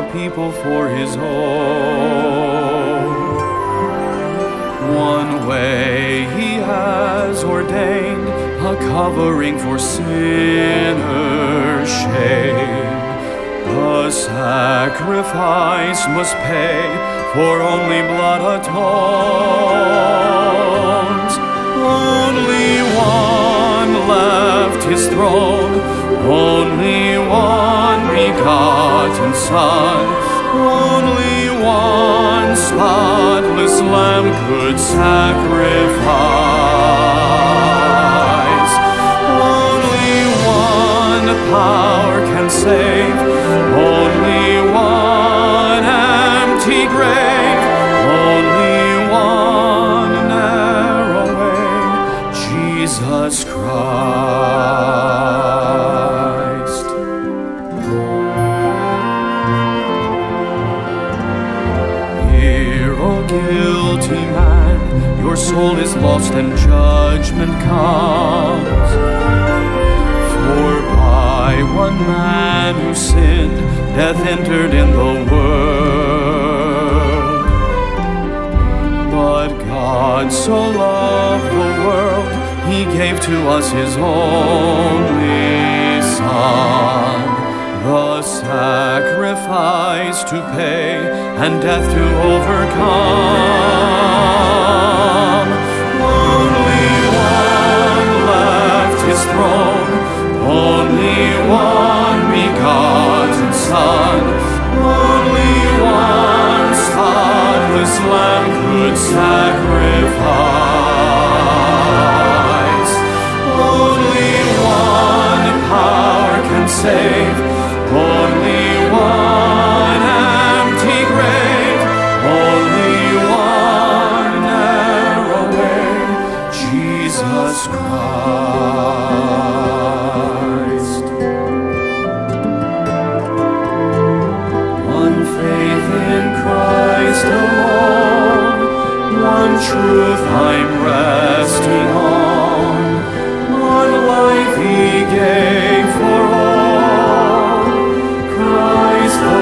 people for his own. One way he has ordained, a covering for sinners' shame. The sacrifice must pay, for only blood atones. Only one left his throne, only one begotten Son, only one spotless Lamb could sacrifice. Only one power can save, only one empty grave, only one narrow way, Jesus Christ. Hear, O guilty man, your soul is lost and judgment comes. For by one man who sinned, death entered in the world. But God so loved the world, he gave to us his only Son, the sacrifice to pay and death to overcome. Only one left his throne, only one begotten Son, only one spotless Lamb could sacrifice. Only one power can save, only one empty grave, only one narrow way, Jesus Christ. One faith in Christ alone, one truth I'm resting on, one life he gave for all, Christ the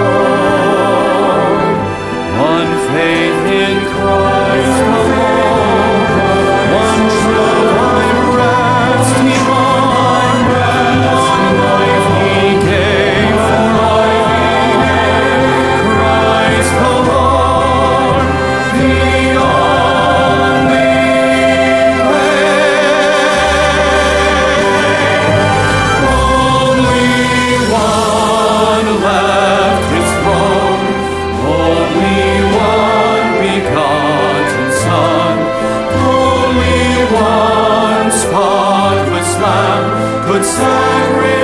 Lord. One faith in Christ alone, one truth I'm resting on, one life he gave for all, Christ the Lord, the only way. Only one left his throne, only one begotten Son, only one spotless Lamb could sacrifice.